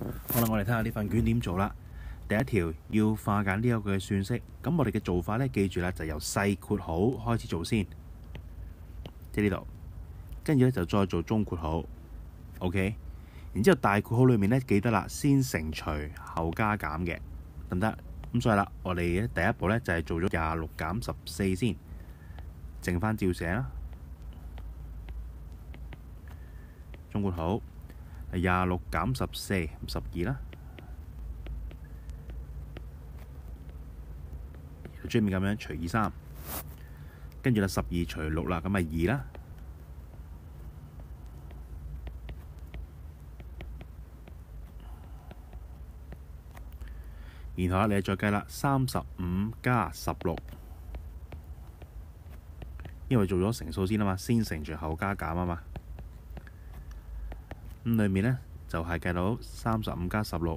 好啦，我哋睇下呢份卷點做啦。第一條要化簡呢一個嘅算式，咁我哋嘅做法呢，記住啦，就由細括號開始做先，即係呢度，跟住呢，就再做中括號，OK，然之後大括號裏面呢，記得啦，先乘除後加減嘅，得唔得？咁所以啦，我哋第一步呢，就係做咗26減14先，剩翻照寫啦，中括號26減14，咁12啦。最面咁樣除以3，跟住啦12除6啦，咁咪2啦。然後你再計啦，35加16，因為做咗乘數先啊嘛，先乘除後加減啊嘛。咁裏面呢，就係計到35加16，51。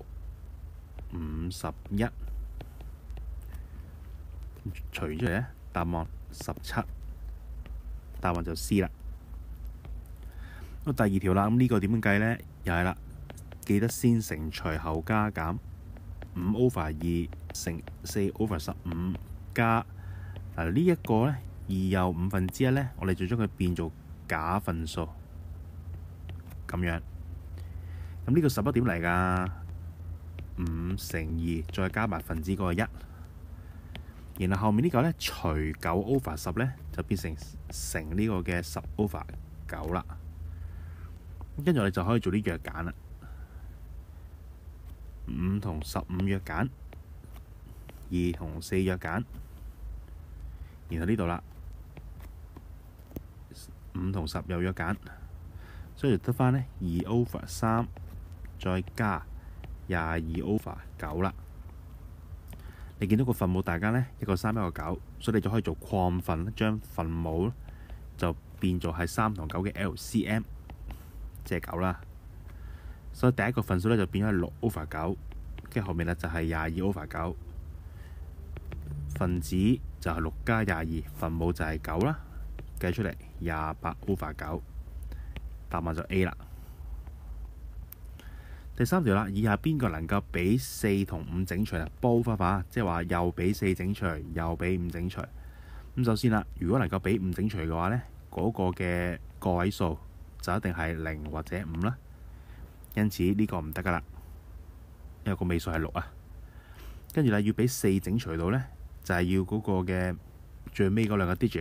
除出嚟呢，答案17，答案就 C 啦。咁第二條啦，咁呢個點樣計呢？又係啦，記得先乘除後加減，5/2乘4/15加呢一個呢，2又1/5呢，我哋就將佢變做假份數，咁樣。咁呢個11點嚟㗎？5乘2再加埋分子嗰個1。然後後面呢個呢，除9/10呢，就變成呢個嘅10/9啦。跟住我哋就可以做啲約簡啦。5同15約簡，2同4約簡。然後呢度啦，5同10又約簡，所以就得返呢2/3再加22/9啦。你見到個分母大家呢，一個3一個9，所以你就可以做擴分，將分母就變做係3同9嘅 LCM， 即係9啦。所以第一個分數呢，就變咗係6/9，跟住後面呢，就係22/9，分子就係6加22，分母就係9啦，計出嚟28/9，答案就 A 啦。第三條啦，以下邊個能夠俾4同5整除啊？煲法法，即係話又俾4整除，又俾5整除。咁首先啦，如果能夠俾5整除嘅話呢，嗰個嘅個位數就一定係0或者5啦。因此呢個唔得噶啦，因為個尾數係6啊。跟住啦，要俾4整除到呢，就係要嗰個嘅最尾嗰兩個 digit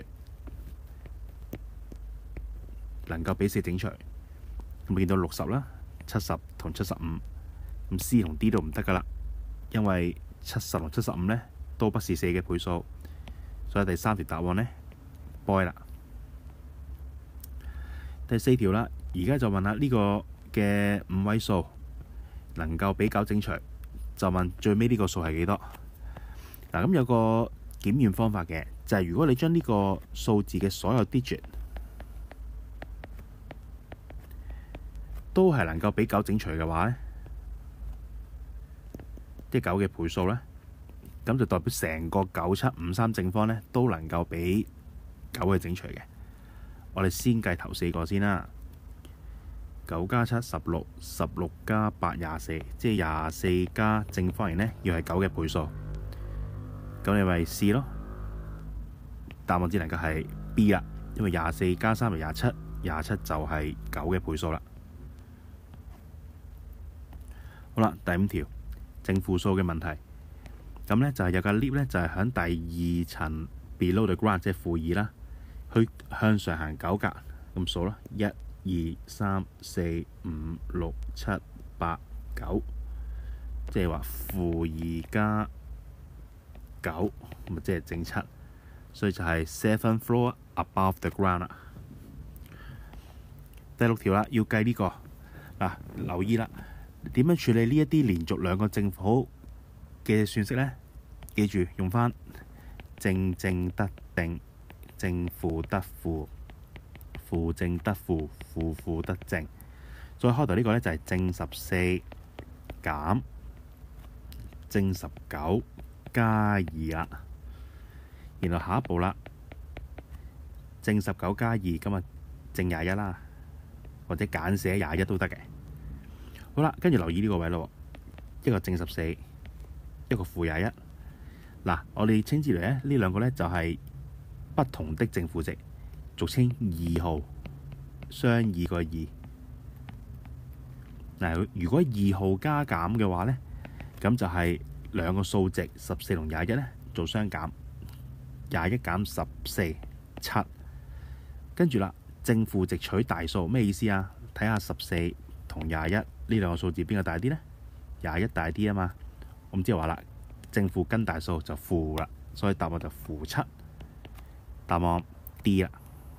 能夠俾4整除。咁我見到60啦。70同75，咁 C 同 D 都唔得噶啦，因為70同75呢都不是4嘅倍數，所以第三條答案呢 boy 啦。第四條啦，而家就問下呢個嘅5位數能夠俾9整除，就問最尾呢個數係幾多？嗱，咁有個檢驗方法嘅，就係如果你將呢個數字嘅所有 digit都係能夠俾9整除嘅話呢，即係9嘅倍數呢，咁就代表成個9753正方呢都能夠俾9去整除嘅。我哋先計頭4個先啦，9加7 16，16加8 24，即係24加正方形呢要係9嘅倍數，咁你咪 C 咯。答案只能夠係 B 啦，因為24加3係27，27就係9嘅倍數啦。好啦，第5條正負數嘅問題，咁呢就係有個 lift 呢，就係喺第2層 below the ground，即係負2啦，去向上行9格，咁數啦，1、2、3、4、5、6、7、8、9，即係話負2加9，咁即係正7，所以就係 7th floor above the ground 啦。第6條啦，要計呢個嗱，留意啦。點樣處理呢一啲連續兩個正負號嘅算式呢？記住用返正正得定，正負得負，負正得負，負負得正。再開頭呢個呢，就係正14減正19加2啦。然後下一步啦，正19加2，咁啊正21啦，或者簡寫21都得嘅。 好啦，跟住留意呢個位咯，一個正14，一個負21。嗱，我哋稱之為呢兩個呢，就係不同的正負值，俗稱二號，雙二個2。嗱，如果2號加減嘅話呢，咁就係兩個數值14同21呢做相減，21減14 7。跟住啦，正負值取大數咩意思啊？睇下14同21呢兩個數字邊個大啲呢？21大啲啊嘛。咁即係話啦，正負跟大數就負啦，所以答案就負7。答案 D 啦。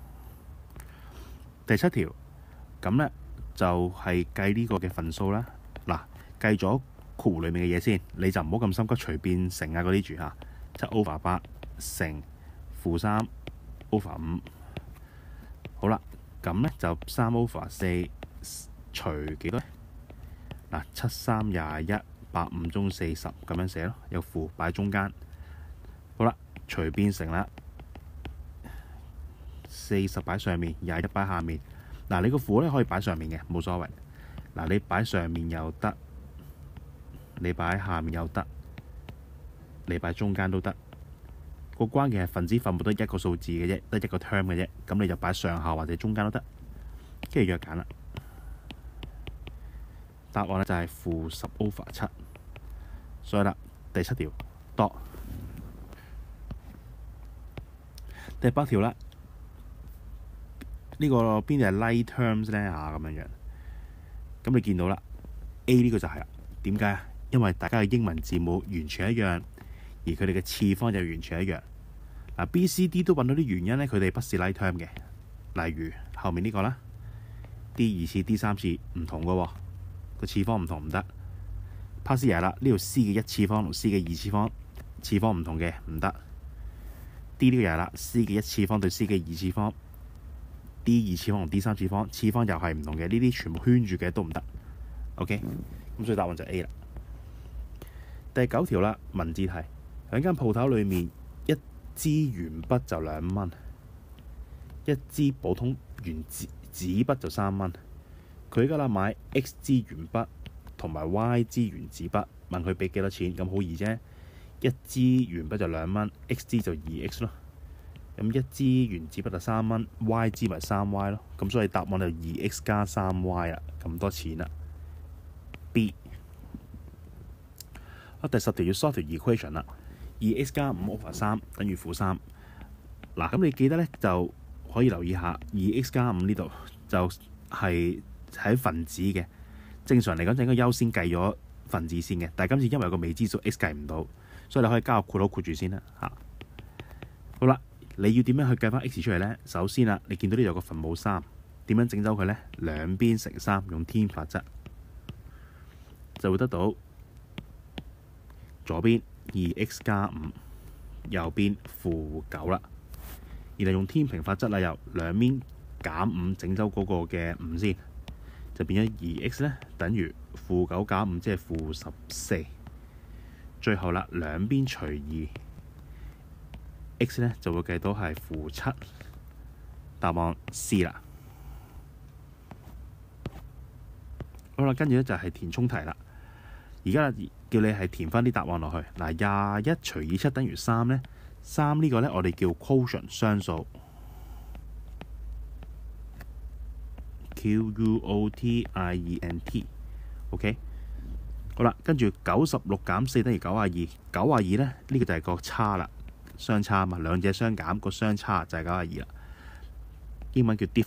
第7條咁呢，就係計呢個嘅份數啦。嗱，計咗括弧裡面嘅嘢先，你就唔好咁心急隨便乘啊嗰啲住嚇。7/8乘-3/5。好啦，咁呢就3/4除幾多？嗱，7、3、21，8、5中40咁樣寫咯，有負擺中間。好啦，隨便乘啦，40擺上面，21擺下面。嗱，你個負咧可以擺上面嘅，冇所謂。嗱，你擺上面又得，你擺下面又得，你擺中間都得。個關鍵係分子分母得一個數字嘅啫，得一個 term 嘅啫。咁你就擺上下或者中間都得，跟住約揀啦。答案咧就係負10/7。所以啦，第7條度。第8條啦，呢個邊度係 like terms 咧嚇咁樣樣。咁你見到啦 ，A 呢個就係啦。點解啊？因為大家嘅英文字母完全一樣，而佢哋嘅次方就完全一樣。嗱，B、C、D 都揾到啲原因咧，佢哋不是 like term 嘅。例如後面呢個啦 ，D 2次、D 3次唔同嘅喎，個次方唔同唔得。Pass 嘢啦，呢度 C 嘅1次方同 C 嘅2次方次方唔同嘅唔得。D 呢個又係啦 ，C 嘅1次方對 C 嘅2次方，D 2次方同 D 3次方次方又係唔同嘅，呢啲全部圈住嘅都唔得。OK，咁所以答案就 A 啦。第9條啦，文字題，喺間鋪頭裏面，一支鉛筆就2蚊，一支普通圓紙筆就3蚊。佢而家啦買 X 支鉛筆同埋 Y 支原子筆，問佢俾幾多錢？咁好易啫，一支鉛筆就2蚊，X 支就2X 咯。咁一支原子筆就3蚊，Y 支咪3Y 咯。咁所以答案就2X 加3Y 啦，咁多錢啦。B。第10條要 solve 條 equation 啦。2X 加5/3等於-3。嗱，咁你記得咧就可以留意下 2X 加5呢度就係喺分子嘅。正常嚟講就應該優先計咗分子先嘅，但係今次因為有個未知數 x 計唔到，所以你可以加個括號括住先啦嚇。好啦，你要點樣去計翻 x 出嚟呢？首先啦，你見到呢度有個分母3，點樣整走佢呢？兩邊乘3，用添法則就會得到左邊2x加5，右邊-9啦。然後用添平法則啦，由兩邊減5整走嗰個嘅5先。就變咗2x 咧，等於-9加5，即係-14。最後啦，兩邊除2，x 咧就會計到係-7。答案 C 啦。好啦，跟住咧就係填充題啦。而家叫你係填翻啲答案落去。嗱，21除以7等於3咧，3呢個咧我哋叫 quotient 雙數。Quotient，OK， 好啦，跟住96減4等於92，92咧呢個就係個差啦，相差嘛，兩者相減，個相差就係92啦。英文叫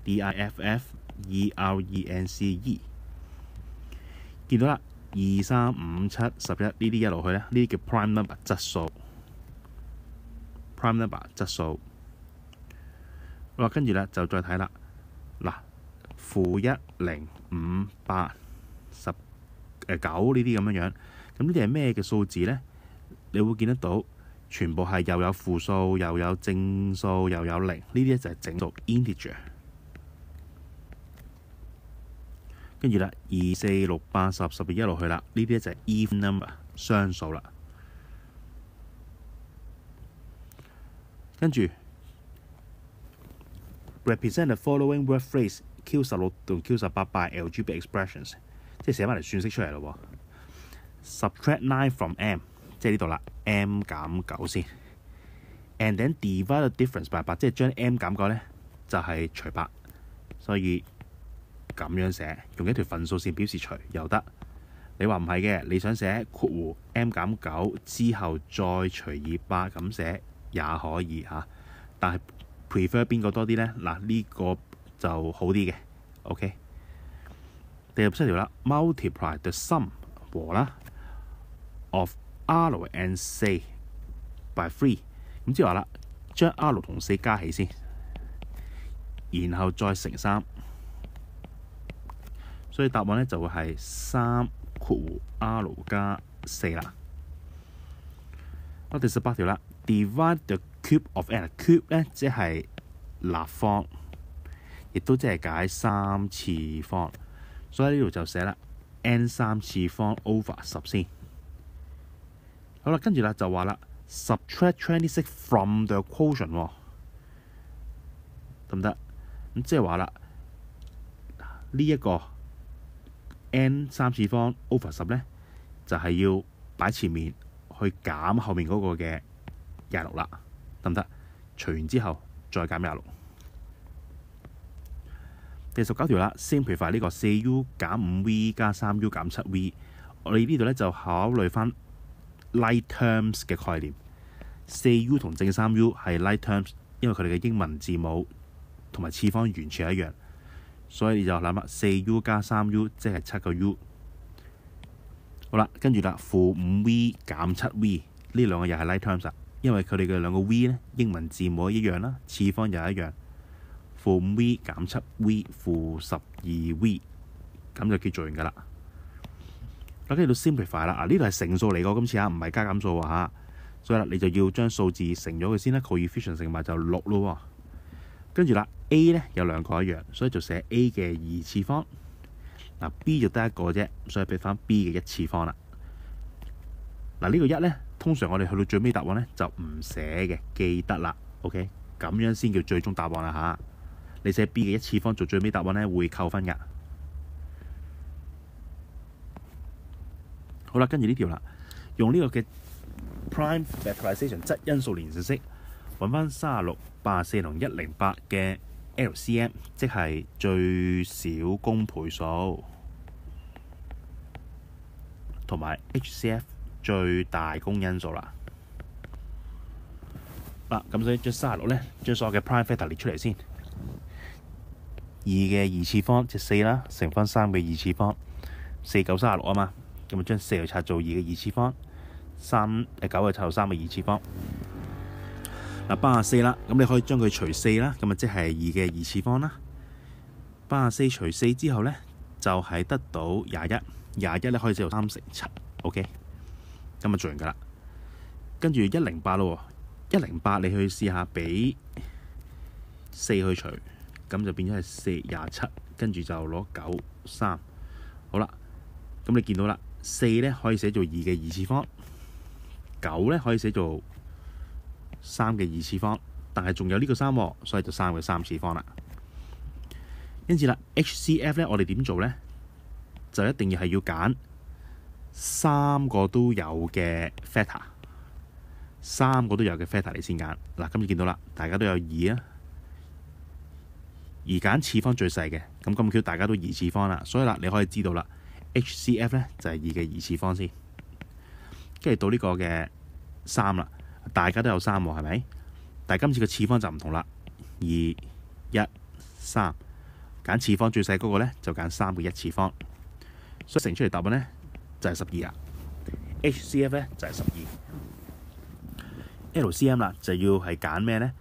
difference，difference。見到啦，2、3、5、7、11呢啲一路去咧，呢啲叫 prime number 質數。prime number 質數。好啦，跟住咧就再睇啦，嗱。-1、0、5、8、9呢啲咁樣樣，咁呢啲係咩嘅數字呢？你會見得到全部係又有負數，又有正數，又有0，呢啲就係整數 integer。跟住啦，2、4、6、8、10、12一路去啦，呢啲就係 even number 雙數啦。跟住 represent the following word phrase Q16 同 Q18 by algebraic expressions， 即係寫翻嚟算式出嚟咯。Subtract 9 from m， 即係呢度啦 ，m 減9先。And then divide the difference by 8，即係將 m 減9咧就係除8，所以咁樣寫，用一條分數線表示除又得。你話唔係嘅，你想寫括弧 m 減9之後再除以8咁寫也可以嚇，但係 prefer 邊個多啲呢？嗱，呢個就好啲嘅。OK， 第27條啦 ，multiply the sum 和啦 of r and 4 by 3，咁即係話啦，將 r 同4加起先，然後再乘3，所以答案呢就會係3括弧 r 加4啦。第18條啦 ，divide the cube of n，cube 呢即係立方，亦都即係解3次方，所以呢度就寫啦 n 3次方 over 10先。好啦，跟住啦就話啦 ，subtract 26 from the quotient 喎，得唔得？咁即係話啦，呢一個 n 3次方 over 10咧，就係要擺前面去減後面嗰個嘅26啦，得唔得？除完之後再減26。第19條啦 ，simplify 呢個4u 減5v 加3u 減7v， 我哋呢度咧就考慮翻 like terms 嘅概念。4u 同正 3u 係 like terms， 因為佢哋嘅英文字母同埋次方完全一樣，所以你就諗啦，4u 加 3u 即係7個 u。好啦，跟住啦，負 5v 減 7v 呢兩個又係 like terms 啦，因為佢哋嘅兩個 v 咧英文字母一樣啦，次方又一樣。負 5v 減 7v 負 12v， 咁就叫做完噶啦。跟住到 simplify 啦，呢度係乘數嚟個，今次唔係加減數啊，所以啦，你就要將數字乘咗佢先啦 ，coefficient 乘埋就6咯。跟住啦 ，a 咧有兩個一樣，所以就寫 a 嘅2次方。嗱 b 就得一個啫，所以俾翻 b 嘅1次方啦。嗱呢個1咧，通常我哋去到最尾答案咧就唔寫嘅，記得啦。OK， 咁樣先叫最終答案啦嚇。你寫 b 嘅1次方做最尾答案咧會扣分㗎。好啦，跟住呢條啦，用呢個嘅 prime factorization 質因數連成式揾翻36、84同108嘅 LCM， 即係最小公倍數，同埋 HCF 最大公因數啦。嗱，咁所以將36咧，將所有嘅 prime factor 列出嚟先。2嘅2次方即係4啦，乘翻3嘅2次方，4 9 36啊嘛。咁啊，將4又拆做2嘅2次方，9又拆做3嘅2次方。嗱，84啦，咁你可以將佢除4啦，咁啊即係2嘅2次方啦。84除4之後咧，就係得到21咧可以寫做3乘7 ，OK， 咁啊做完噶啦。跟住108咯，108你去試下俾4去除，咁就變咗係27，跟住就攞9 3，好啦，咁你見到啦。4咧可以寫做2嘅2次方，9咧可以寫做3嘅2次方，但係仲有呢個3，所以就3嘅3次方啦。因此啦 ，HCF 咧我哋點做咧？就一定要係要揀3個都有嘅 factor，3個都有嘅 factor 你先揀。嗱，今次見到啦，大家都有2啊，而揀次方最細嘅，咁巧大家都2次方啦，所以啦你可以知道啦。HCF 咧就係2嘅2次方先，跟住到呢個嘅3啦，大家都有3喎，係咪？但係今次嘅次方就唔同啦，2 1 3，揀次方最細嗰個咧就揀3嘅1次方，所以乘出嚟答案咧就係12啊。HCF 咧就係12。LCM 啦就要係揀咩咧？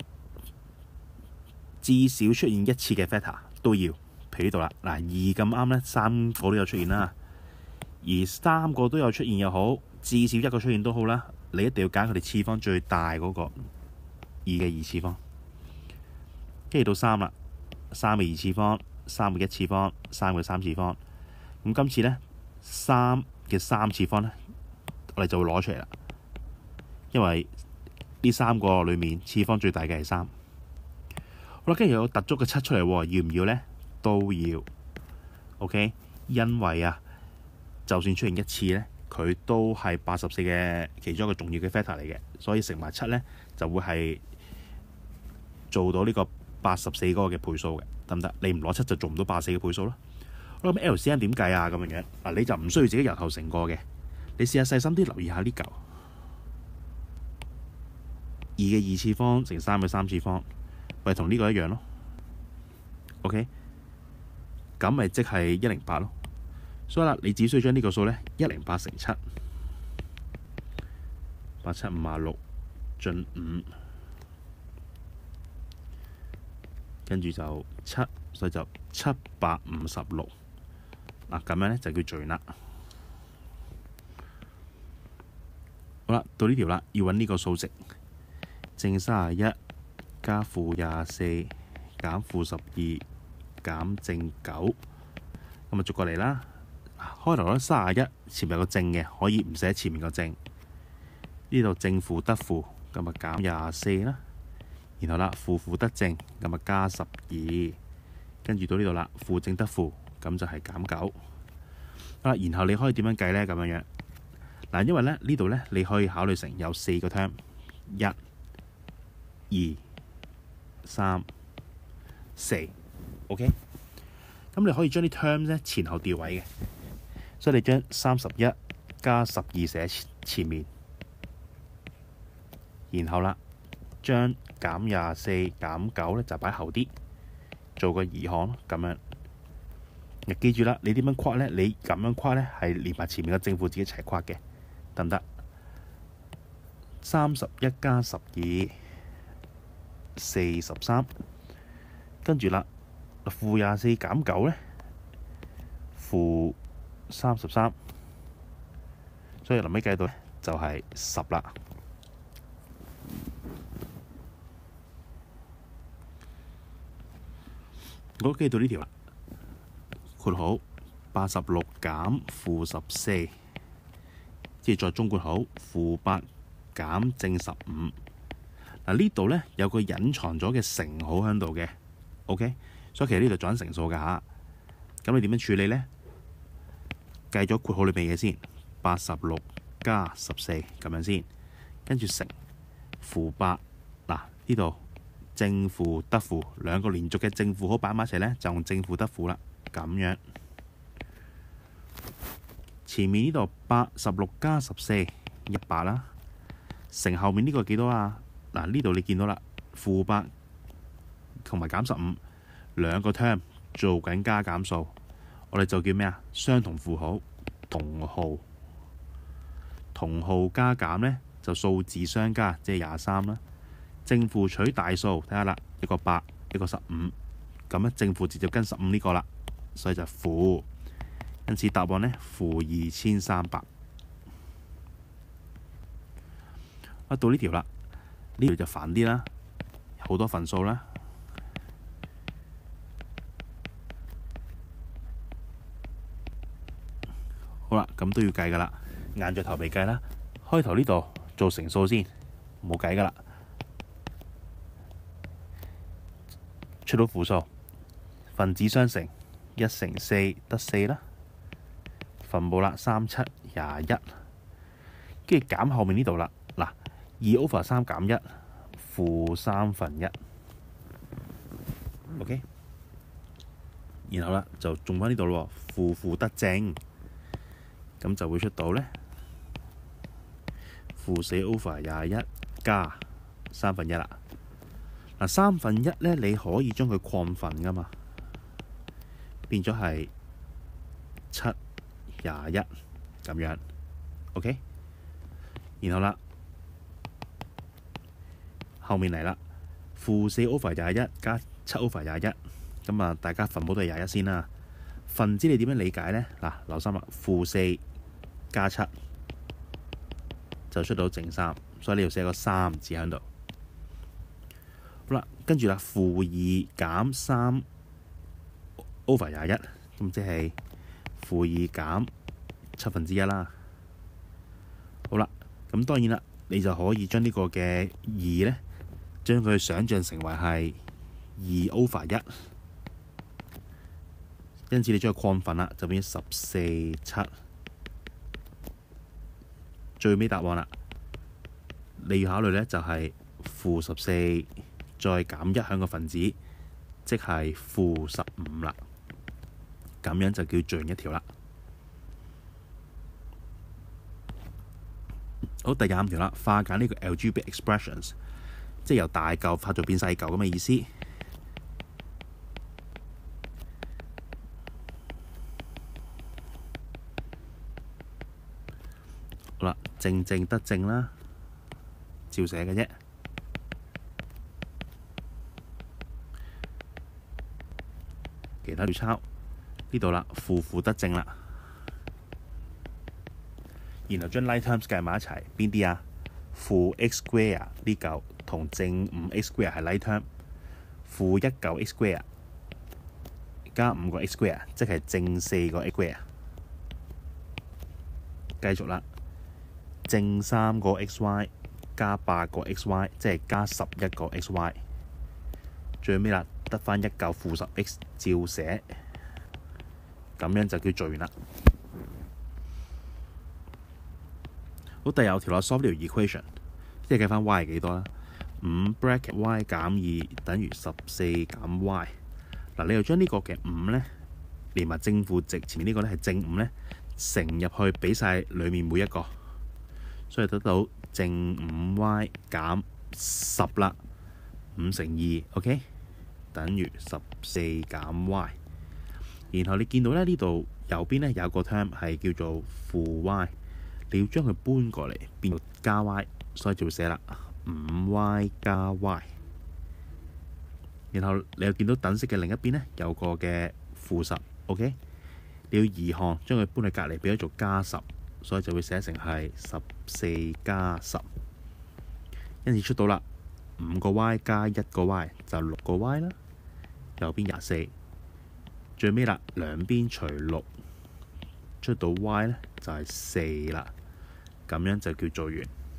至少出現1次嘅 factor 都要。譬如呢度啦，嗱2咁啱咧，3個都有出現啦，而3個都有出現又好，至少1個出現都好啦，你一定要揀佢哋次方最大嗰個2嘅2次方，跟住到3啦，3嘅2次方，3嘅1次方，3嘅3次方，咁今次咧3嘅3次方咧，我哋就會攞出嚟啦，因為呢3個裏面次方最大嘅係3。好啦，跟住有突足嘅7出嚟喎，要唔要咧？都要 ，OK， 因為啊，就算出現一次呢，佢都係84嘅其中一個重要嘅 factor 嚟嘅，所以乘埋7呢，就會係做到呢個84嗰個嘅倍數嘅，得唔得？你唔攞7就做唔到84嘅倍數咯。好啦，咁 LCM 點計啊？咁樣樣嗱，你就唔需要自己由頭乘過嘅，你試下細心啲留意下呢嚿2嘅2次方乘3嘅3次方，咪同呢個一樣咯。OK， 咁咪即係108咯。所以啦，你只需要將呢個數呢108乘7，8756進5，跟住就7，所以就756。嗱，咁樣呢就叫做完啦。好啦，到呢條啦，要揾呢個數值，正31加負24減負12減正9，咁啊逐個嚟啦。開頭咧31前面有個正嘅，可以唔寫前面個正。呢度正負得負，咁啊減24啦。然後啦，負得正，咁啊加12。跟住到呢度啦，負正得負，咁就係減9。然後你可以點樣計呢？咁樣樣嗱，因為咧呢度咧你可以考慮成有4個 term， 1、2、3、4。OK， 咁你可以將啲 term 咧前後調位嘅，所以你將31加12寫前面，然後啦將減24減9咧就擺後啲，做個移項咯，咁樣。記住啦，你點樣跨呢？你咁樣跨呢，係連埋前面嘅正負自己一齊跨嘅，得唔得？31加12 43，跟住啦，負24減9呢，負33，所以臨尾計到呢就係10啦。我記到呢條啦。括號86減負14，即係再中括號負8減正15。嗱，呢度呢有個隱藏咗嘅乘號喺度嘅 ，OK， 所以其實呢度做緊乘數㗎嚇。咁你點樣處理呢？計咗括號裏邊嘅先，86加14咁樣先，跟住乘負8。嗱，呢度正負得負兩個連續嘅正負號擺埋一齊呢，就用正負得負啦。咁樣，前面呢度86加14 100啦，乘後面呢個幾多啊？嗱，呢度你見到啦，負8同埋減15兩個 term 做緊加減數，我哋就叫咩啊？相同符號同號，同號加減呢，就數字相加，即係23啦。正負取大數，睇下啦，一個8，一個15，咁咧正負直接跟15呢個啦。所以就負，因此答案呢，負2300。到呢條啦，呢條就煩啲啦，好多份數啦。好啦，咁都要計噶啦，硬着頭皮計啦。開頭呢度做乘數先，冇計噶啦，出到負數，分子相乘。1乘4得4啦，分母啦37 21，跟住減後面呢度啦。嗱，2/3減1，負1/3。OK， 然後啦就種返呢度咯，負得正，咁就會出到呢，負4/21加1/3啦。嗱，1/3呢，你可以將佢擴份噶嘛。變咗係7 21咁樣 ，OK。然後啦，後面嚟啦，負4/21加7/21，咁啊，大家分母都係21先啦。分子你點樣理解呢？嗱，留心啦，負4加7就出到正3，所以你要寫個3字喺度。好啦，跟住啦，負2減3/21，咁即係負2減1/7啦。好啦，咁當然啦，你就可以將呢個嘅2呢，將佢想像成為係2/1， 因此你將佢擴份啦，就變咗14.7。最尾答案啦，你要考慮呢就係-14再減1響個分子，即係-15啦。咁樣就叫最後一條啦。好，第25條啦，化簡呢個 algebraic expressions， 即係由大嚿化做變細嚿咁嘅意思。好啦，正得正啦，照寫嘅啫。其他要抄呢度啦，負得正啦。然後將 like terms 計埋一齊，邊啲啊？負 x square 呢嚿同正5x square 係 like term，負1嚿 x square 加5個 x square， 即係正4個 x square。繼續啦，正3個 xy 加8個 xy， 即係加11個 xy。最尾啦，得返1嚿負10x 照寫，咁樣就叫做完啦。好，第二條啦 ，solve 呢條 equation， 即係計返 y 係幾多啦？5 bracket y 減2等於14減 y。嗱，你又將呢個嘅5呢，連埋正負值前面呢個呢係正5呢，乘入去俾晒裡面每一個，所以得到正5y 減10啦，5乘2 ，OK， 等於14減 y。然後你見到咧呢度右邊呢有個 term 係叫做負 y。你要將佢搬過嚟變做加 y， 所以就會寫啦 5y 加 y。然後你又見到等式嘅另一邊呢，有個嘅負10 ，OK？ 你要移項將佢搬去隔離變咗做加10，所以就會寫成係14加10。因此出到啦，5個 y 加1個 y 就6個 y 啦。右邊24，最尾啦兩邊除6，出到 y 呢就係4啦。咁樣就叫做完。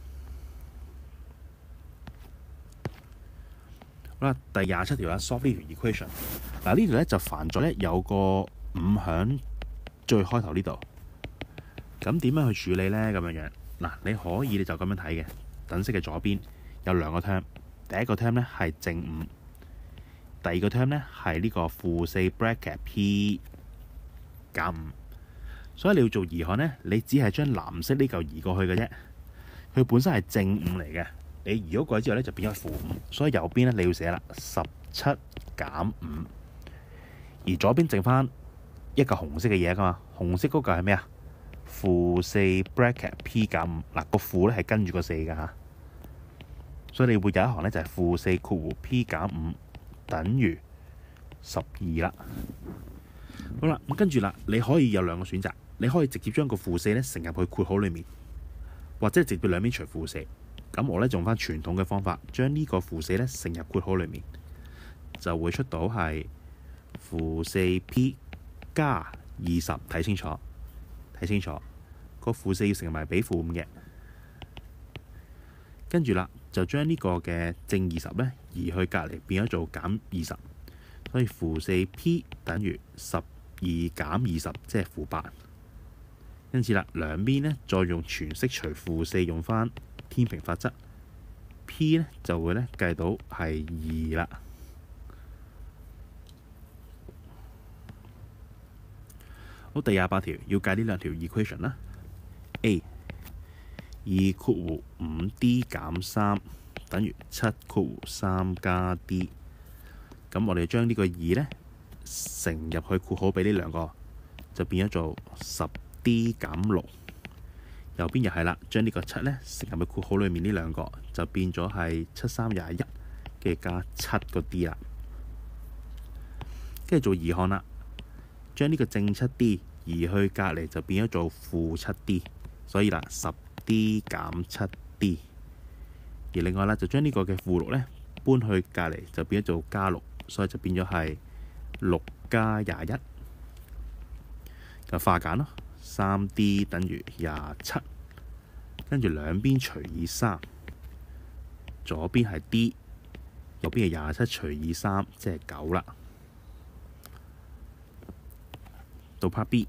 好啦，第27條啦 ，solve 呢條 equation。嗱，呢條咧就煩咗咧，有個5響最開頭呢度。咁點樣去處理咧？咁樣嗱，你可以你就咁樣睇嘅。等式嘅左邊有兩個 term， 第一個 term 咧係正5，第二個 term 咧係呢個-4 bracket p 減5。所以你要做移項呢，你只係將藍色呢嚿移過去嘅啫。佢本身係正5嚟嘅，你移咗過去之後呢，就變咗負5。所以右邊呢，你要寫啦17減5，而左邊剩翻一嚿紅色嘅嘢噶嘛。紅色嗰嚿係咩啊？-4 bracket p 減5。嗱，個負呢係跟住個4噶嚇，所以你會有一行呢，就係-4括弧 p 減5等於12啦。好啦，咁跟住啦，你可以有兩個選擇。你可以直接將個-4咧乘入去括號裏面，或者直接兩邊除-4。咁我咧用翻傳統嘅方法，將呢個-4咧乘入括號裏面，就會出到係-4p 加20。睇清楚，睇清楚，個-4要乘埋俾-5嘅。跟住啦，就將呢個嘅正20咧移去隔離，變咗做減20。所以-4p 等於12減20，即係-8。因此啦，兩邊呢再用全式除-4，用翻天平法則 ，p 呢就會呢計到係2啦。好，第28條要計呢兩條 equation 啦。A 2括弧 5d 減3等於7括弧3加 d。咁我哋將呢個2呢乘入去括號俾呢兩個，就變咗做10d 減6。右邊又係啦，將呢個7呢乘入去括號裏面呢兩個，就變咗係7、3、21，跟住加7個 d 啦。跟住做移項啦，將呢個正7d移去隔離，就變咗做負7d。所以啦，10d 減7d。而另外啦，就將呢個嘅負6呢搬去隔離，就變咗做加6。所以就變咗係6加21，就化簡咯。3d 等於27，跟住兩邊除以3，左邊係 d， 右邊係27除以3，即係9啦。 到 part B，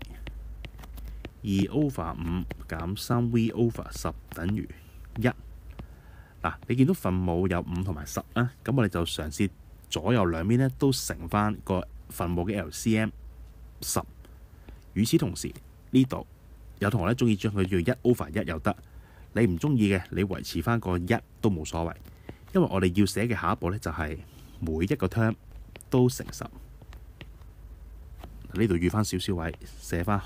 2/5 減 3v over 10等於1。嗱，你見到分母有5同埋10啦，咁我哋就嘗試左右兩邊咧都乘翻個分母嘅 LCM 10。與此同時，呢度有同學咧中意將佢叫1/1又得，你唔中意嘅，你維持翻個1都冇所謂，因為我哋要寫嘅下一步咧就係每一個 term 都乘10。呢度預翻少少位，寫翻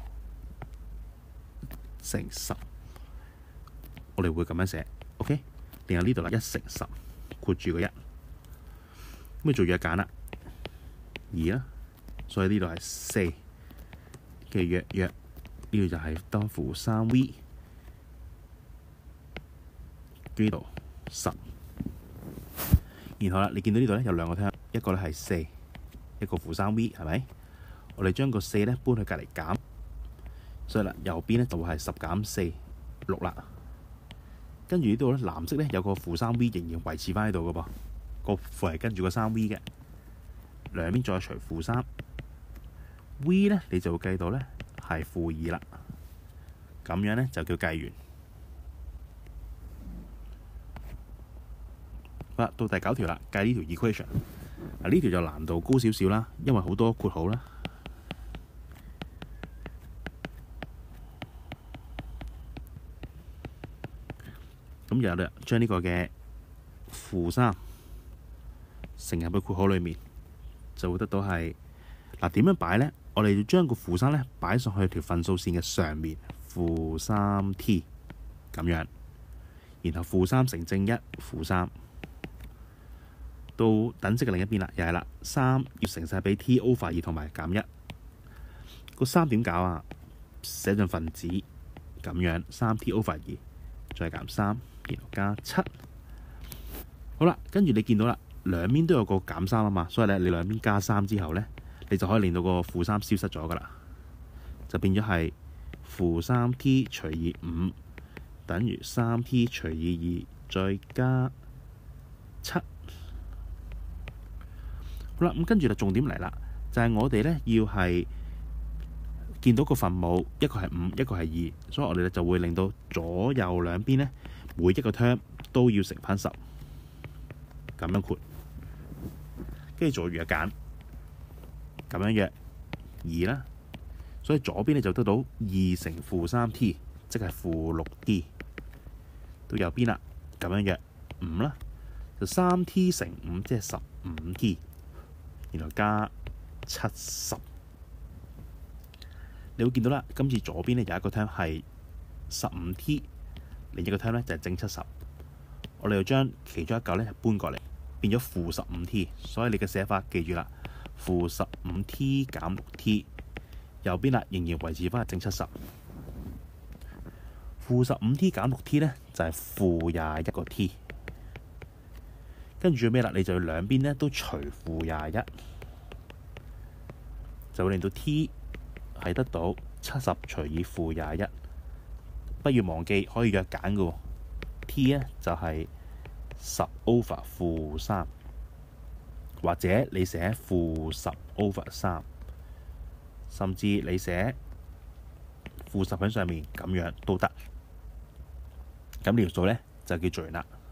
乘10，我哋會咁樣寫 ，OK？ 然後呢度啦，1乘10括住個1，咁你做約簡啦，2啦，所以呢度係4嘅約，呢度就係當負3v， 呢度10。然後啦，你見到呢度咧有兩個 term， 一個咧係4，一個負3v， 係咪？我哋將個4咧搬去隔離減，所以啦，右邊咧就會係10減4 6啦。跟住呢度咧，藍色咧有個負3v 仍然維持翻喺度嘅噃，個負係跟住個3v 嘅，兩邊再除負3v 咧，你就會計到咧係負2啦。咁樣咧就叫計完。好啦，到第9條啦，計呢條 equation。呢條就難度高少少啦，因為好多括號啦。咁有啦，將呢個嘅負3乘入去括號裏面，就會得到係嗱點樣擺呢？我哋要將個負3咧擺上去條分數線嘅上面，負3t 咁樣，然後負3乘正1，負3到等式嘅另一邊啦，又係啦，3要乘晒俾 t over 2同埋減1。個3點搞啊？寫進分子咁樣，3t over 2再減3。然後加7，好啦，跟住你見到啦，兩邊都有個減3啊嘛，所以咧你兩邊加3之後咧，你就可以令到個負3消失咗噶啦，就變咗係負3t除以5等於3t除以2再加7。好啦，咁跟住就重點嚟啦，就係我哋咧要係見到個分母一個係5，一個係2，所以我哋咧就會令到左右兩邊咧。每一個 term 都要乘翻10，咁樣括，跟住做約簡，咁樣約2啦，所以左邊你就得到2乘負3t，即係負6t。到右邊啦，咁樣約5啦，就3t乘5即係15t，然後加70。你會見到啦，今次左邊咧有一個 term 係15t。另一個 term 咧就係正70，我哋要將其中一嚿咧搬過嚟，變咗負15t，所以你嘅寫法記住啦，負15t 減 6t， 右邊啦仍然維持翻係正70，負15t 減 6t 咧就係負21個 t， 跟住最尾啦，你就要兩邊咧都除負21，就會令到 t 係得到70除以負21。不要忘記可以約簡嘅 t 咧就係10 over 負3，或者你寫負10 over 3，甚至你寫負10喺上面咁樣都得。咁呢條數咧就叫做完啦。